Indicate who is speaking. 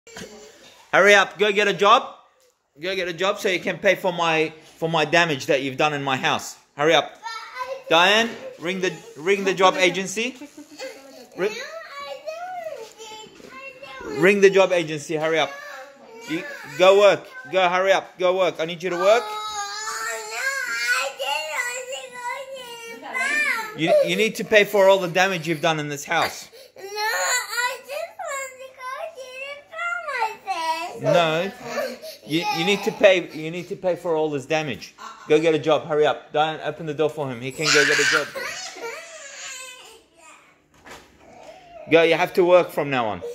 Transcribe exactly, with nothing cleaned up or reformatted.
Speaker 1: Hurry up, go get a job. Go get a job so you can pay for my for my damage that you've done in my house. Hurry up. Diane, ring the ring the job agency. Ring, ring the job agency, hurry up. You, go work. Go, hurry up. Go work. I need you to work. You, you need to pay for all the damage you've done in this house.
Speaker 2: No, I just want to go to the pharmacist.
Speaker 1: No. You, you need to pay you need to pay for all this damage. Go get a job, hurry up. Diane, open the door for him. He can go get a job. Go, you have to work from now on.